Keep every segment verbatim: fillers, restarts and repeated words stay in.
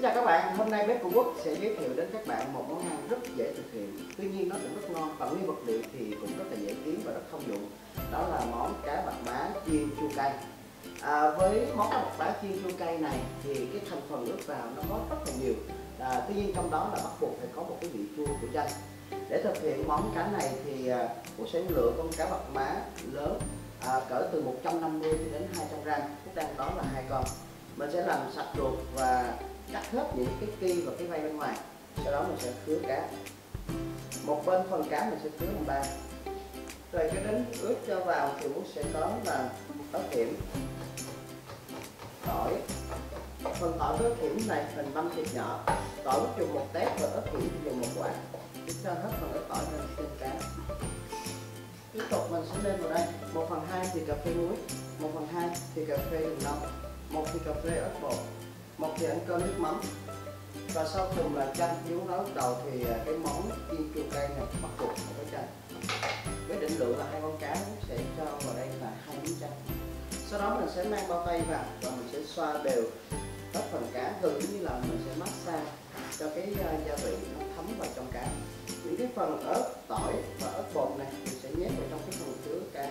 Xin chào các bạn, hôm nay Bếp của Quốc sẽ giới thiệu đến các bạn một món ăn rất dễ thực hiện. Tuy nhiên nó cũng rất ngon và nguyên vật liệu thì cũng rất là dễ kiếm và rất thông dụng. Đó là món cá bạc má chiên chua cay. À, với món cá bạc má chiên chua cay này thì cái thành phần ướp vào nó có rất là nhiều. À, tuy nhiên trong đó là bắt buộc phải có một cái vị chua của chanh. Để thực hiện món cá này thì à, Quốc sẽ lựa con cá bạc má lớn à, cỡ từ một trăm năm mươi đến hai trăm gram. Quốc đang đó là hai con. Mình sẽ làm sạch ruột và cắt hết những cái ki và cái vây bên ngoài. Sau đó mình sẽ khứa cá. Một bên phần cá mình sẽ khứa làm ba. Rồi cái đến ướp cho vào thì Quốc sẽ có là ớt hiểm, tỏi. Phần tỏi với ớt hiểm này mình băm thịt nhỏ. Tỏi Quốc dùng một tép và ớt hiểm dùng một quả. Chúng cho hết phần ớt tỏi lên trên cá. Tiếp tục mình sẽ lên vào đây một phần hai thìa cà phê muối, một phần hai thìa cà phê đường nâu, một thìa cà phê ớt bột, một thìa ăn cơm nước mắm, và sau cùng là chanh. Nếu nói lúc đầu thì cái món chiên chua cay này bắt buộc phải có chanh. Với định lượng là hai con cá sẽ cho vào đây là hai miếng chanh. Sau đó mình sẽ mang bao tay vào và mình sẽ xoa đều hết phần cá, gần như là mình sẽ massage cho cái gia vị nó thấm vào trong cá. Những cái phần ớt, tỏi và ớt bột này mình sẽ nhét vào trong cái phần chứa cá.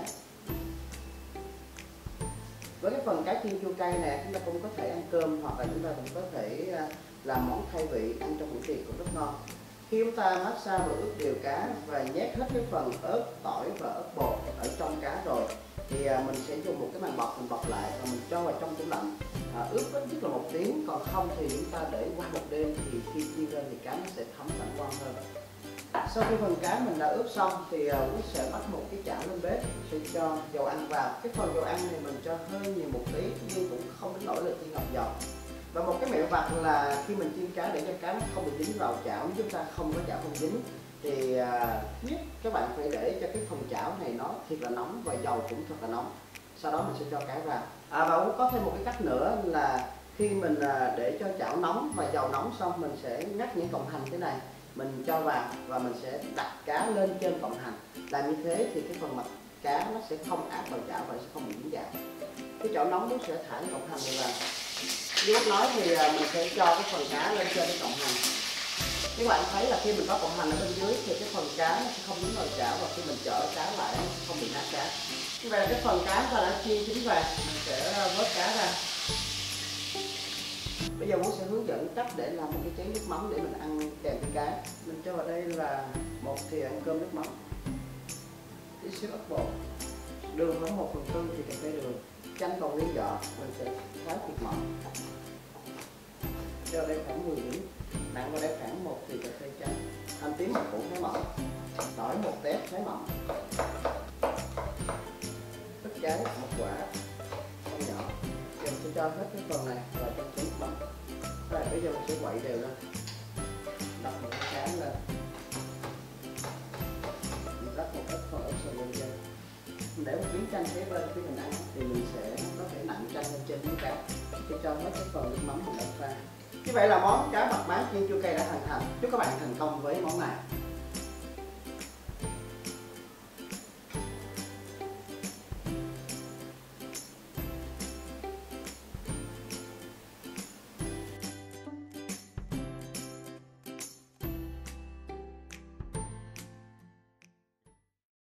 Với cái phần cá chiên chua cay này chúng ta cũng có thể ăn cơm, hoặc là chúng ta cũng có thể làm món khai vị ăn trong buổi tiệc cũng rất ngon. Khi chúng ta massage và ướp đều cá và nhét hết cái phần ớt, tỏi và ớt bột ở trong cá rồi thì mình sẽ dùng một cái màng bọc mình bọc lại và mình cho vào trong tủ lạnh, à, ướp ít nhất là một tiếng, còn không thì chúng ta để qua một đêm thì khi chiên lên thì cá nó sẽ thấm và ngon hơn. Sau khi phần cá mình đã ướp xong thì Quốc sẽ bắt một cái chảo lên bếp, sẽ cho dầu ăn vào. Cái phần dầu ăn này mình cho hơi nhiều một tí nhưng cũng không đến nỗi là chiên ngập dầu. Và một cái mẹo vặt là khi mình chiên cá để cho cá nó không bị dính vào chảo, nếu chúng ta không có chảo không dính thì à, biết các bạn phải để cho cái phần chảo này nó thiệt là nóng và dầu cũng thật là nóng. Sau đó mình sẽ cho cá vào. À, và cũng có thêm một cái cách nữa là khi mình à, để cho chảo nóng và dầu nóng xong mình sẽ ngắt những cọng hành thế này, mình cho vào và mình sẽ đặt cá lên trên cọng hành. Làm như thế thì cái phần mặt cá nó sẽ không áp vào chảo và nó sẽ không bị dính chảo. Cái chảo nóng nó sẽ thả những cọng hành này vào. Như lúc nói thì mình sẽ cho cái phần cá lên trên cái cọng hành. Các bạn thấy là khi mình có cọng hành ở bên dưới thì cái phần cá nó sẽ không dính vào chảo, và khi mình chở cá lại nó sẽ không bị nát cá. Như vậy là cái phần cá ta đã chiên chín vàng, mình sẽ vớt cá ra. Bây giờ Quốc sẽ hướng dẫn cách để làm một cái chén nước mắm để mình ăn kèm với cá. Mình cho vào đây là một thìa ăn cơm nước mắm, tí xíu ớt bột, đường khoảng một phần tư thì cà phê đường, chanh còn nguyên vỏ mình sẽ thái thịt mỏng. Cho đây khoảng mười miếng, nặng vào đây khoảng một thìa cà phê trắng, hành tím một củ thái mỏng, tỏi một tép thái mỏng, ớt cháy một quả con nhỏ. Giờ mình sẽ cho hết cái phần này vào trong chén nước mắm. Rồi bây giờ mình sẽ quậy đều lên, đặt một cái cá lên, mình rắc một ít phần ớt sườn lên trên. Mình để một miếng chanh kế bên khi mình ăn thì mình sẽ có thể nặn chanh lên trên miếng cá, để cho hết cái phần nước mắm mình đặt ra. Như vậy là món cá bạc má chiên chua cay đã hoàn thành. Chúc các bạn thành công với món này.